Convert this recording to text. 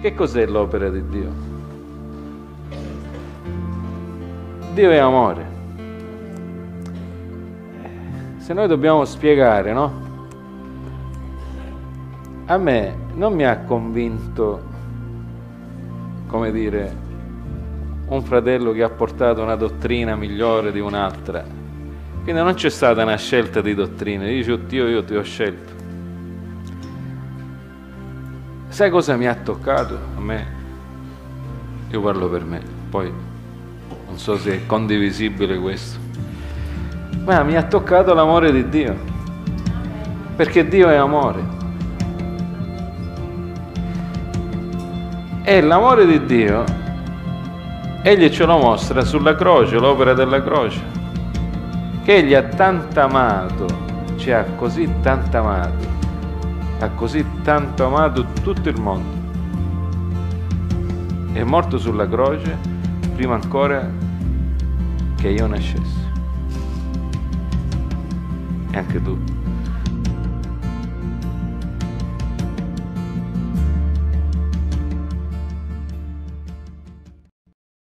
Che cos'è l'opera di Dio? Dio è amore. Se noi dobbiamo spiegare, no? A me non mi ha convinto, come dire, un fratello che ha portato una dottrina migliore di un'altra. Quindi non c'è stata una scelta di dottrine. Dice, Dio, io ti ho scelto. Sai cosa mi ha toccato a me? Io parlo per me, poi non so se è condivisibile questo, ma mi ha toccato l'amore di Dio, perché Dio è amore. E l'amore di Dio, Egli ce lo mostra sulla croce, l'opera della croce, che Egli ha tanto amato, ci ha così tanto amato, ha così tanto amato tutto il mondo. È morto sulla croce prima ancora che io nascessi. E anche tu.